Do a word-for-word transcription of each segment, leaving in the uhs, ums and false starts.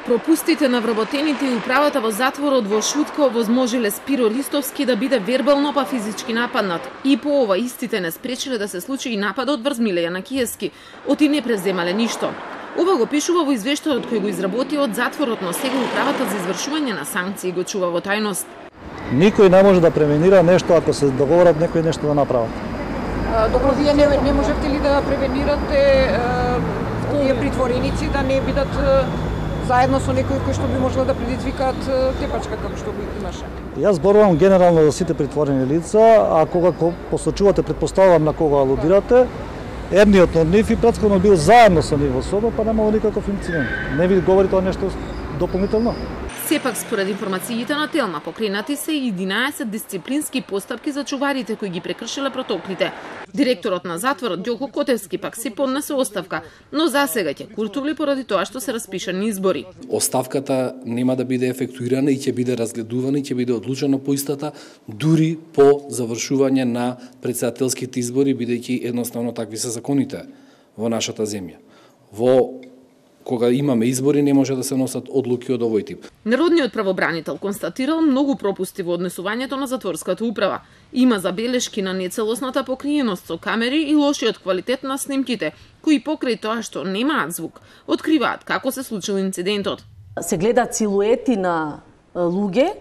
Пропустите на вработените и управата во затворот во Шутка овозможиле Спиро Ристовски да биде вербално па физички нападнат. И по ова истите не спречиле да се случи и нападот врз Миле Јанакиевски, оти не преземале ништо. Ова го пишува во извештајот кој го изработи од затворот, но сега управата за извршување на санкции го чува во тајност. Никој не може да превенира нешто ако се договорат некој нешто да направат. Добро, вие не, не можете ли да превенирате тие притвореници да не бидат заедно со некој кој што би можело да предизвикаат тепачка како што го имаше? Јас зборувам генерално за сите притворени лица, а кога посочувате, предпоставувам на кога алудирате, едниот од нив и претходно бил заедно со нив во соба, па немало никаков инцидент. Не ви говори тоа нешто дополнително? Сепак, според информациите на Телма, покренати се единаесет дисциплински постапки за чуварите кои ги прекршиле протоколите. Директорот на затворот Ѓоко Котевски пак си поднесе оставка, но засега ќе куртувли поради тоа што се распишани избори. Оставката нема да биде ефектуирана и ќе биде разгледувана и ќе биде одлучено по истата дури по завршување на претседателските избори, бидејќи едноставно такви се законите во нашата земја. Во кога имаме избори, не може да се носат одлуки од овој тип. Народниот правобранител констатирал многу пропусти во однесувањето на затворската управа. Има забелешки на нецелосната покриеност со камери и лошиот квалитет на снимките, кои покрај тоа што немаат звук, откриваат како се случил инцидентот. Се гледаат силуети на луѓе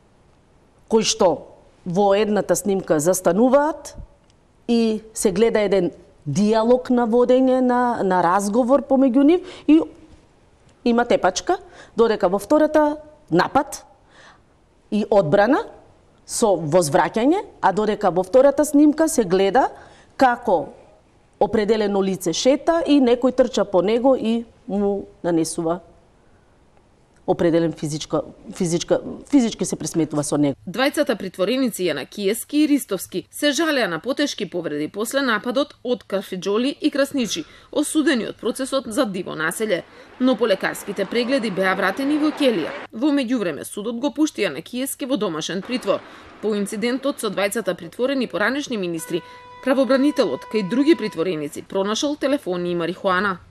кои што во едната снимка застануваат и се гледа еден диалог на водење, на, на разговор помеѓу нив и има тепачка, додека во втората напад и одбрана со возвраќање, а додека во втората снимка се гледа како определено лице шета и некој трча по него и му нанесува определен физичка, физичка, физички се пресметува со него. Двајцата притвореници Јанакиевски и Ристовски се жалеа на потешки повреди после нападот од карфеџоли и красничи, осудени од процесот за диво населје. Но по лекарските прегледи беа вратени во ќелија. Во меѓувреме судот го пушти Јанакиевски во домашен притвор. По инцидентот со двајцата притворени поранешни министри, правобранителот кај други притвореници пронашол телефони и марихуана.